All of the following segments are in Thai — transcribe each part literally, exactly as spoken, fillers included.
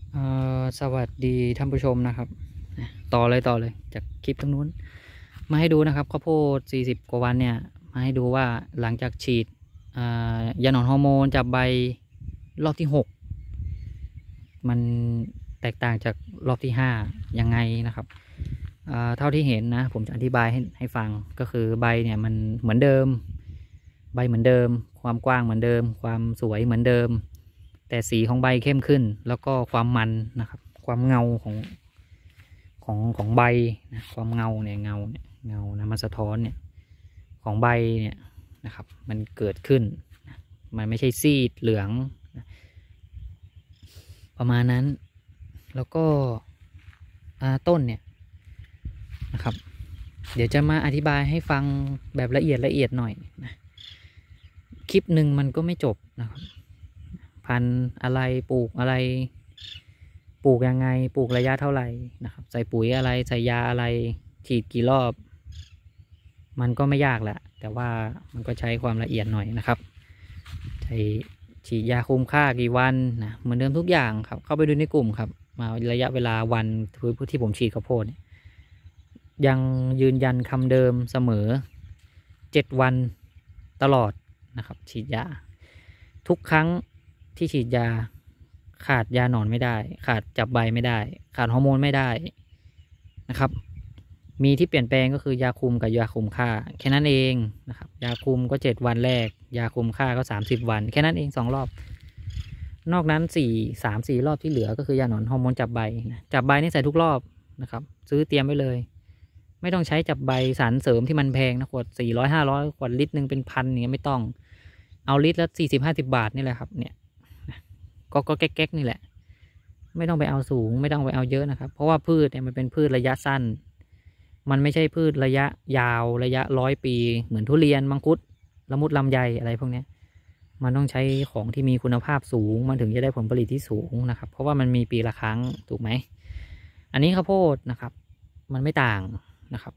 เอ่อสวัสดีท่านผู้ชมนะครับต่อเลยต่อเลยจากคลิปตรงนู้นมาให้ดูนะครับข้าวโพดสี่สิบกว่าวันเนี่ยมาให้ดูว่าหลังจากฉีดยาหนอนฮอร์โมนจับใบรอบที่หกมันแตกต่างจากรอบที่ห้ายังไงนะครับเท่าที่เห็นนะผมจะอธิบายให้ให้ฟังก็คือใบเนี่ยมันเหมือนเดิมใบเหมือนเดิมความกว้างเหมือนเดิมความสวยเหมือนเดิมแต่สีของใบเข้มขึ้นแล้วก็ความมันนะครับความเงาของของของใบนะความเงาเนี่ยเงาเนี่ยเงานะมันสะท้อนเนี่ยของใบเนี่ยนะครับมันเกิดขึ้นมันไม่ใช่ซีดเหลืองนะประมาณนั้นแล้วก็ต้นเนี่ยนะครับเดี๋ยวจะมาอธิบายให้ฟังแบบละเอียดละเอียดหน่อยนะคลิปหนึ่งมันก็ไม่จบนะครับพันธุ์อะไรปลูกอะไรปลูกยังไงปลูกระยะเท่าไหร่นะครับใส่ปุ๋ยอะไรใส่ยาอะไรฉีดกี่รอบมันก็ไม่ยากแหละแต่ว่ามันก็ใช้ความละเอียดหน่อยนะครับใช้ฉีดยาคุมค่ากี่วันนะเหมือนเดิมทุกอย่างครับเข้าไปดูในกลุ่มครับมาระยะเวลาวันที่ผมฉีดข้าวโพดยังยืนยันคำเดิมเสมอเจ็ดวันตลอดนะครับฉีดยาทุกครั้งที่ฉีดยาขาดยาหนอนไม่ได้ขาดจับใบไม่ได้ขาดฮอร์โมนไม่ได้นะครับมีที่เปลี่ยนแปลงก็คือยาคุมกับยาคุมค่าแค่นั้นเองนะครับยาคุมก็เจ็ดวันแรกยาคุมค่าก็สามสิบวันแค่นั้นเองสองรอบนอกนั้นสี่สามสี่รอบที่เหลือก็คือยาหนอนฮอร์โมนจับใบนะจับใบนี่ใส่ทุกรอบนะครับซื้อเตรียมไว้เลยไม่ต้องใช้จับใบสารเสริมที่มันแพงนะขวดสี่ร้อยห้าร้อยขวดลิตรหนึ่งเป็นพันอย่างเงี้ยไม่ต้องเอาลิตรละสี่สิบห้าสิบบาทนี่แหละครับเนี่ยก็ก็แก๊กๆนี่แหละไม่ต้องไปเอาสูงไม่ต้องไปเอาเยอะนะครับเพราะว่าพืชเนี่ยมันเป็นพืชระยะสั้นมันไม่ใช่พืชระยะยาวระยะร้อยปีเหมือนทุเรียนมังคุดละมุดลำไยอะไรพวกนี้มันต้องใช้ของที่มีคุณภาพสูงมันถึงจะได้ผลผลิตที่สูงนะครับเพราะว่ามันมีปีละครั้งถูกไหมอันนี้ข้าวโพดนะครับมันไม่ต่างนะครับ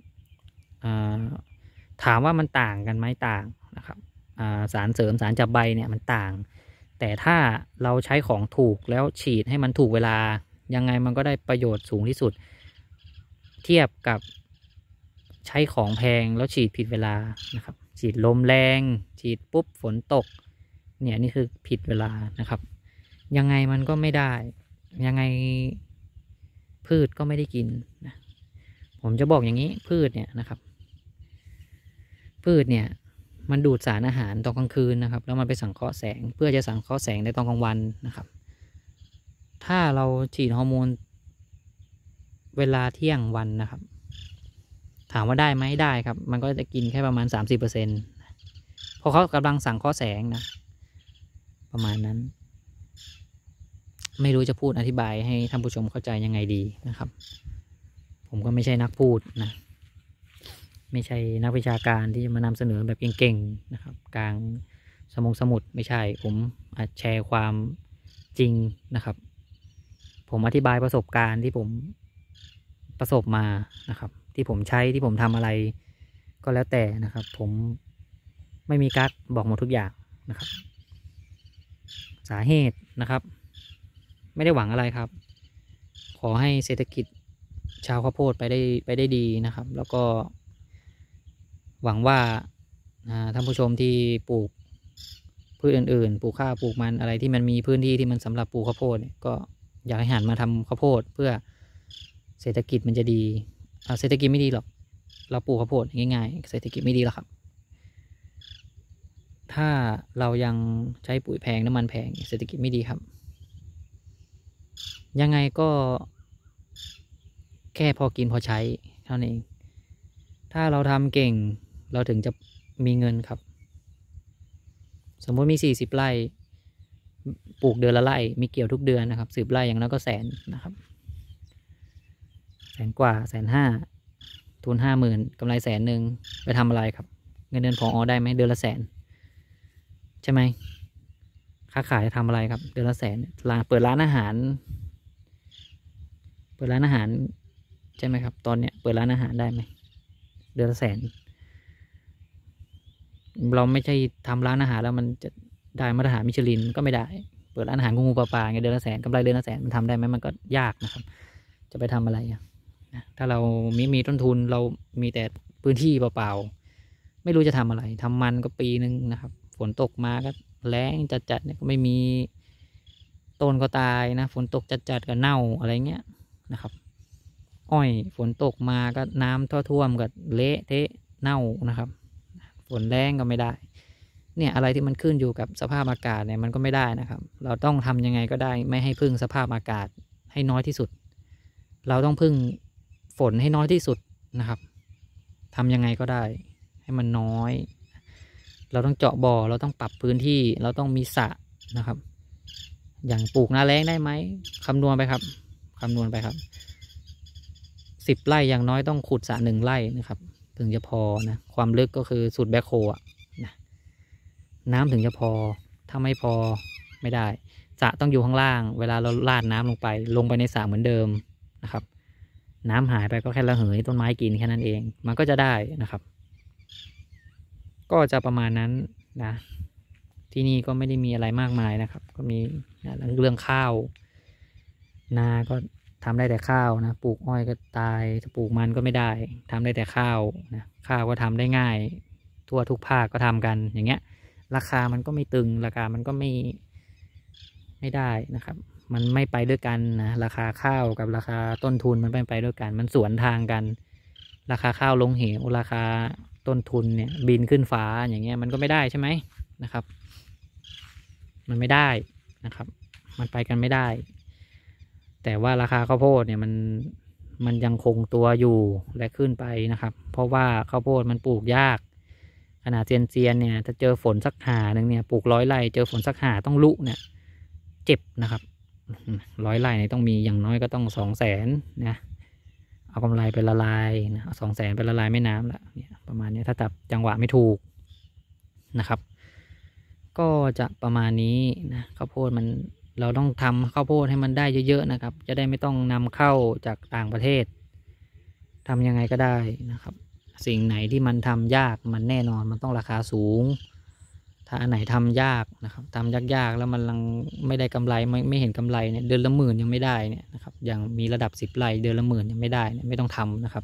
ถามว่ามันต่างกันไหมต่างนะครับสารเสริมสารจับใบเนี่ยมันต่างแต่ถ้าเราใช้ของถูกแล้วฉีดให้มันถูกเวลายังไงมันก็ได้ประโยชน์สูงที่สุดเทียบกับใช้ของแพงแล้วฉีดผิดเวลานะครับฉีดลมแรงฉีดปุ๊บฝนตกเนี่ยนี่คือผิดเวลานะครับยังไงมันก็ไม่ได้ยังไงพืชก็ไม่ได้กินนะผมจะบอกอย่างนี้พืชเนี่ยนะครับพืชเนี่ยมันดูดสารอาหารตอนกลางคืนนะครับแล้วมันไปสังเคราะห์แสงเพื่อจะสังเคราะห์แสงในตอนกลางวันนะครับถ้าเราฉีดฮอร์โมนเวลาเที่ยงวันนะครับถามว่าได้ไหมได้ครับมันก็จะกินแค่ประมาณ สามสิบเปอร์เซ็นต์ เพราะเขากำลังสังเคราะห์แสงนะประมาณนั้นไม่รู้จะพูดอธิบายให้ท่านผู้ชมเข้าใจยังไงดีนะครับผมก็ไม่ใช่นักพูดนะไม่ใช่นักวิชาการที่จะมานำเสนอแบบเก่งๆนะครับกลางสมองสมุดไม่ใช่ผมอาจแชร์ความจริงนะครับผมอธิบายประสบการณ์ที่ผมประสบมานะครับที่ผมใช้ที่ผมทำอะไรก็แล้วแต่นะครับผมไม่มีกั๊กบอกหมดทุกอย่างนะครับสาเหตุนะครับไม่ได้หวังอะไรครับขอให้เศรษฐกิจชาวข้าวโพดไปได้ไปได้ดีนะครับแล้วก็หวังว่าท่านผู้ชมที่ปลูกพืชอื่นๆปลูกข้าวปลูกมันอะไรที่มันมีพื้นที่ที่มันสำหรับปลูกข้าวโพดเนี่ยก็อยากให้หันมาทำข้าวโพดเพื่อเศรษฐกิจมันจะดีเศรษฐกิจไม่ดีหรอกเราปลูกข้าวโพดง่ายๆเศรษฐกิจไม่ดีหรอกครับถ้าเรายังใช้ปุ๋ยแพงน้ำมันแพงเศรษฐกิจไม่ดีครับยังไงก็แค่พอกินพอใช้เท่านั้นเองถ้าเราทำเก่งเราถึงจะมีเงินครับสมมติมีสี่สิบไร่ปลูกเดือนละไร่มีเกี่ยวทุกเดือนนะครับสิบไร่อย่างนั้นก็แสนนะครับแสนกว่าแสนห้าทุนห้าหมื่นกำไรแสนหนึ่งไปทำอะไรครับเงินเดือนพอได้ไหมเดือนละแสนใช่ไหมค้าขายจะทำอะไรครับเดือนละแสนร้านเปิดร้านอาหารเปิดร้านอาหารใช่ไหมครับตอนเนี้ยเปิดร้านอาหารได้ไหมเดือนละแสนเราไม่ใช่ทำร้านอาหารแล้วมันจะได้มาตรฐานมิชลินก็ไม่ได้เปิดปิดร้านอาหารงูปลาปลาเงี้ยเดือนละแสนกำไรเดือนละแสนมันทำได้ไหมมันก็ยากนะครับจะไปทำอะไรอ่ะนะถ้าเรามีมีต้นทุนเรามีแต่พื้นที่เปล่าๆไม่รู้จะทำอะไรทำมันก็ปีนึงนะครับฝนตกมาก็แล้งจัดๆเนี่ยก็ไม่มีต้นก็ตายนะฝนตกจัดๆก็เน่าอะไรเงี้ยนะครับอ้อยฝนตกมาก็น้ำท่วมก็เละเทะเน่านะครับฝนแรงก็ไม่ได้เนี่ยอะไรที่มันขึ้นอยู่กับสภาพอากาศเนี่ยมันก็ไม่ได้นะครับเราต้องทำยังไงก็ได้ไม่ให้พึ่งสภาพอากาศให้น้อยที่สุดเราต้องพึ่งฝนให้น้อยที่สุดนะครับทำยังไงก็ได้ให้มันน้อยเราต้องเจาะบ่อเราต้องปรับพื้นที่เราต้องมีสระนะครับอย่างปลูกหน้าแล้งได้ไหมคำนวณไปครับคำนวณไปครับสิบไร่อย่างน้อยต้องขุดสระหนึ่งไร่นะครับถึงจะพอนะความลึกก็คือสุดแบคโฮอ่ะนะน้ำถึงจะพอถ้าไม่พอไม่ได้สระต้องอยู่ข้างล่างเวลาเราลาดน้ำลงไปลงไปในสระเหมือนเดิมนะครับน้ำหายไปก็แค่ระเหยต้นไม้กินแค่นั้นเองมันก็จะได้นะครับก็จะประมาณนั้นนะที่นี่ก็ไม่ได้มีอะไรมากมายนะครับก็มีเรื่องข้าวนาก็ทำได้แต่ข้าวนะปลูกอ้อยก็ตายถ้าปลูกมันก็ไม่ได้ทำได้แต่ข้าวนะข้าวก็ทำได้ง่ายทั่วทุกภาคก็ทำกันอย่างเงี้ยราคามันก็ไม่ตึงราคามันก็ไม่ไม่ได้นะครับมันไม่ไปด้วยกันนะราคาข้าวกับราคาต้นทุนมันไม่ไปด้วยกันมันสวนทางกันราคาข้าวลงเหวราคาต้นทุนเนี่ยบินขึ้นฟ้าอย่างเงี้ยมันก็ไม่ได้ใช่ไหมนะครับมันไม่ได้นะครับมันไปกันไม่ได้แต่ว่าราคาข้าวโพดเนี่ยมันมันยังคงตัวอยู่และขึ้นไปนะครับเพราะว่าข้าวโพดมันปลูกยากขนาดเซียนเซียนเนี่ยถ้าเจอฝนสักหาหนึ่งเนี่ยปลูกร้อยไร่เจอฝนสักหาต้องลุเนี่ยเจ็บนะครับร้อยไร่เนี่ยต้องมีอย่างน้อยก็ต้องสองแสนนะเอากำไรไปละลายนะสองแสนไปละลายแม่น้ำละเนี่ยประมาณนี้ถ้าจับจังหวะไม่ถูกนะครับก็จะประมาณนี้นะข้าวโพดมันเราต้องทำข้าวโพดให้มันได้เยอะๆนะครับจะได้ไม่ต้องนำเข้าจากต่างประเทศทำยังไงก็ได้นะครับสิ่งไหนที่มันทำยากมันแน่นอนมันต้องราคาสูงถ้าอันไหนทำยากนะครับทำยากๆแล้วมันยังไม่ได้กำไรไม่ไม่เห็นกำไรเนี่ยเดือนละหมื่นยังไม่ได้เนี่ยนะครับอย่างมีระดับสิบไร่เดือนละหมื่นยังไม่ได้เนี่ยไม่ต้องทำนะครับ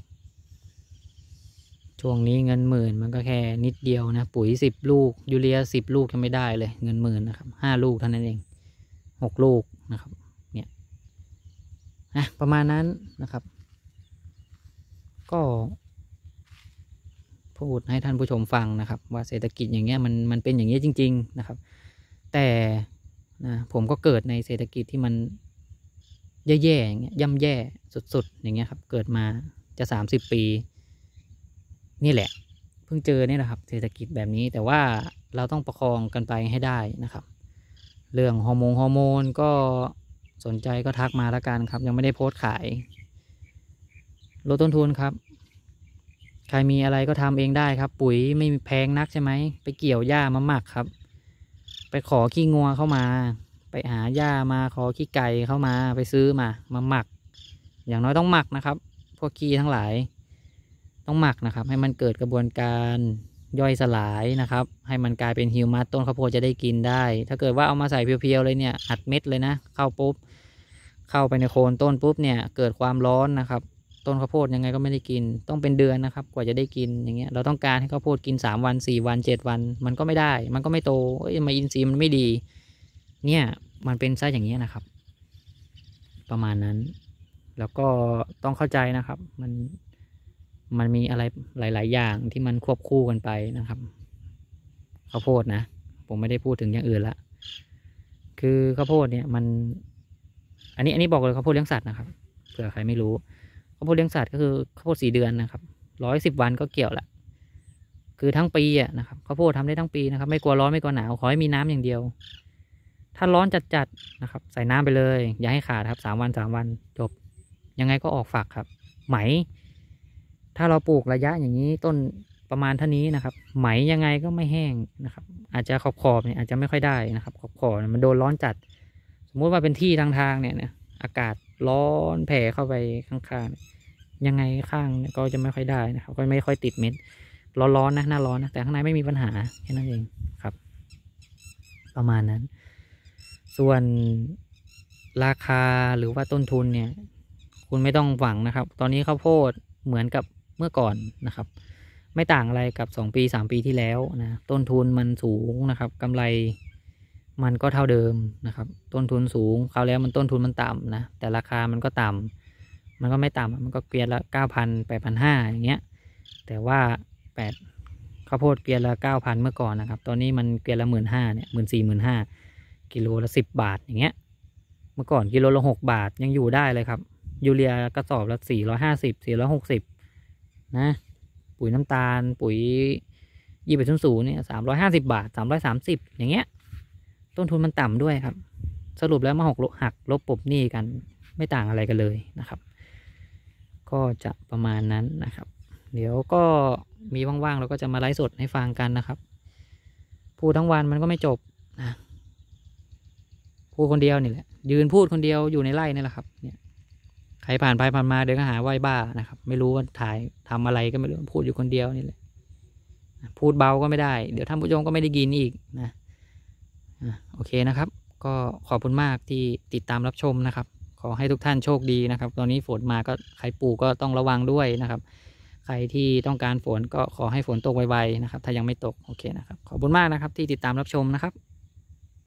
ช่วงนี้เงินหมื่นมันก็แค่นิดเดียวนะปุ๋ยสิบลูกยูเรียสิบลูกยังไม่ได้เลยเงินหมื่นนะครับห้าลูกเท่านั้นเองหกลูกนะครับเนี่ยนะประมาณนั้นนะครับก็พูดให้ท่านผู้ชมฟังนะครับว่าเศรษฐกิจอย่างเงี้ยมันมันเป็นอย่างนี้จริงๆนะครับแต่นะผมก็เกิดในเศรษฐกิจที่มันแย่ๆอย่างเงี้ยย่ำแย่สุดๆอย่างเงี้ยครับเกิดมาจะสามสิบปีนี่แหละเพิ่งเจอเนี่ยนะครับเศรษฐกิจแบบนี้แต่ว่าเราต้องประคองกันไปให้ได้นะครับเรื่องฮอร์โมนฮอร์โมนก็สนใจก็ทักมาแล้วกันครับยังไม่ได้โพสต์ขายลดต้นทุนครับใครมีอะไรก็ทำเองได้ครับปุ๋ยไม่แพงนักใช่ไหมไปเกี่ยวหญ้ามาหมักครับไปขอขี้งัวเข้ามาไปหาหญ้ามาขอขี้ไก่เข้ามาไปซื้อมามาหมักอย่างน้อยต้องหมักนะครับพวกขี้ทั้งหลายต้องหมักนะครับให้มันเกิดกระบวนการย่อยสลายนะครับให้มันกลายเป็นฮิวมัสต้นข้าวโพดจะได้กินได้ถ้าเกิดว่าเอามาใส่เพียวๆเลยเนี่ยอัดเม็ดเลยนะเข้าปุ๊บเข้าไปในโคนต้นปุ๊บเนี่ยเกิดความร้อนนะครับต้นข้าวโพดยังไงก็ไม่ได้กินต้องเป็นเดือนนะครับกว่าจะได้กินอย่างเงี้ยเราต้องการให้ข้าวโพดกินสามวันสี่วันเจ็ดวันมันก็ไม่ได้มันก็ไม่โตเอ้ยมาอินทรีย์มันไม่ดีเนี่ยมันเป็นซะอย่างเงี้ยนะครับประมาณนั้นแล้วก็ต้องเข้าใจนะครับมันมันมีอะไรหลายๆอย่างที่มันควบคู่กันไปนะครับข้าวโพดนะผมไม่ได้พูดถึงอย่างอื่นละคือข้าวโพดเนี่ยมันอันนี้อันนี้บอกเลยข้าวโพดเลี้ยงสัตว์นะครับเผื่อใครไม่รู้ข้าวโพดเลี้ยงสัตว์ก็คือข้าวโพดสี่เดือนนะครับร้อยสิบวันก็เกี่ยวละคือทั้งปีอ่ะนะครับข้าวโพดทำได้ทั้งปีนะครับไม่กลัวร้อนไม่กลัวหนาวขอให้มีน้ำอย่างเดียวถ้าร้อนจัดๆนะครับใส่น้ำไปเลยอย่าให้ขาดครับสามวันสามวันจบยังไงก็ออกฝักครับไหมถ้าเราปลูกระยะอย่างนี้ต้นประมาณเท่านี้นะครับไหมยังไงก็ไม่แห้งนะครับอาจจะขอบขอบเนี่ยอาจจะไม่ค่อยได้นะครับขอบขอบมันโดนร้อนจัดสมมุติว่าเป็นที่ทางทางเนี่ยนะอากาศร้อนแผ่เข้าไปข้างๆยังไงข้างก็จะไม่ค่อยได้นะครับก็ไม่ค่อยติดเม็ดร้อนๆนะหน้าร้อนนะแต่ข้างในไม่มีปัญหาแค่นั้นเองครับประมาณนั้นส่วนราคาหรือว่าต้นทุนเนี่ยคุณไม่ต้องหวังนะครับตอนนี้ข้าวโพดเหมือนกับเมื่อก่อนนะครับไม่ต่างอะไรกับสองปีสามปีที่แล้วนะต้นทุนมันสูงนะครับกำไรมันก็เท่าเดิมนะครับต้นทุนสูงคราวแล้วมันต้นทุนมันต่ำนะแต่ราคามันก็ต่ำมันก็ไม่ต่ำมันก็เกวียนละเก้าพันแปดพันห้าอย่างเงี้ยแต่ว่าแปดข้าวโพดเกวียนละเก้าพันเมื่อก่อนนะครับตอนนี้มันเกวียนละหมื่นห้าเนี่ยหมื่นสี่หมื่นห้ากิโลละสิบบาทอย่างเงี้ยเมื่อก่อนกิโลละหกบาทยังอยู่ได้เลยครับยูเรียกระสอบละสี่ร้อยห้าสิบสี่ร้อยหกสิบนะปุ๋ยน้ำตาลปุ๋ยยี่สิบศูนย์ศูนย์เนี่ยสามร้อยห้าสิบบาทสามร้อยสามสิบอย่างเงี้ยต้นทุนมันต่ำด้วยครับสรุปแล้วมาหกหักลบปบหนี้กันไม่ต่างอะไรกันเลยนะครับก็จะประมาณนั้นนะครับเดี๋ยวก็มีว่างๆเราก็จะมาไลฟ์สดให้ฟังกันนะครับพูดทั้งวันมันก็ไม่จบนะพูดคนเดียวนี่แหละยืนพูดคนเดียวอยู่ในไร่นี่แหละครับเนี่ยใครผ่านไปผ่านมาเดินก็หาว่าบ้านะครับไม่รู้ว่าถ่ายทำอะไรก็ไม่รู้พูดอยู่คนเดียวนี่แหละพูดเบาก็ไม่ได้เดี๋ยวท่านผู้ชมก็ไม่ได้ยินอีกนะโอเคนะครับก็ขอบคุณมากที่ติดตามรับชมนะครับขอให้ทุกท่านโชคดีนะครับตอนนี้ฝนมาก็ใครปลูกก็ต้องระวังด้วยนะครับใครที่ต้องการฝนก็ขอให้ฝนตกไวๆนะครับถ้ายังไม่ตกโอเคนะครับขอบคุณมากนะครับที่ติดตามรับชมนะครับ